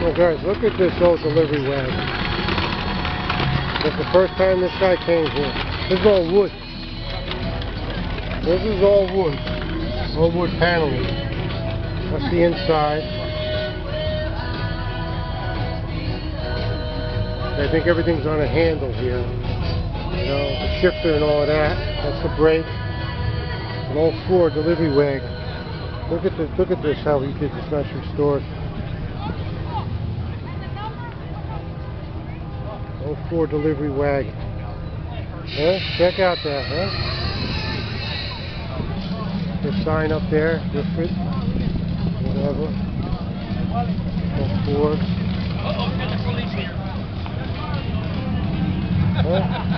Oh guys, look at this old delivery wagon. It's the first time this guy came here. This is all wood. This is all wood. All wood paneling. That's the inside. I think everything's on a handle here. You know, the shifter and all of that. That's the brake. An old Ford delivery wagon. Look at this, how he did this, nice restored. Old Ford delivery wagon. Huh? Check out that, huh? The sign up there, different. Whatever. Old Ford. Uh-oh, get the police here. Huh?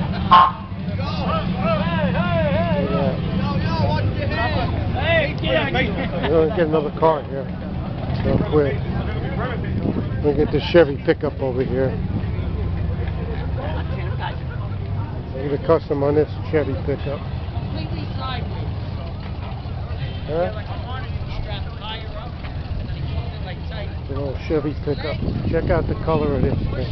We're going to get another car here real quick. We'll get the Chevy pickup over here. Look at the custom on this Chevy pickup. Completely sideways. Huh? Like a harness, you strap the tire up, and then he pulls it like tight. An old Chevy pickup. Check out the color of this thing.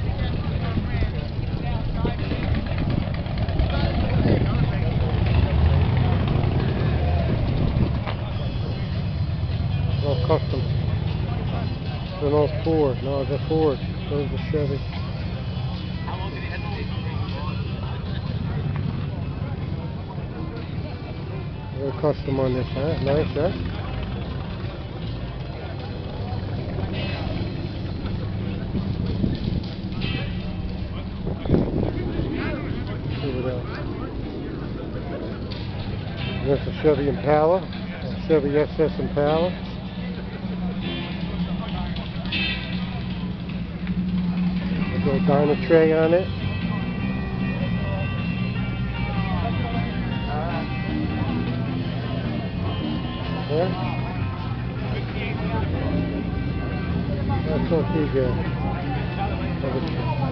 All custom. It's an old Ford. No, it's a Ford. There's the Chevy. How long did he hesitate to Real custom on this, huh? Nice, huh? See what else. There's a Chevy Impala. A Chevy SS Impala. A little diner tray on it. Yeah? That's not too good.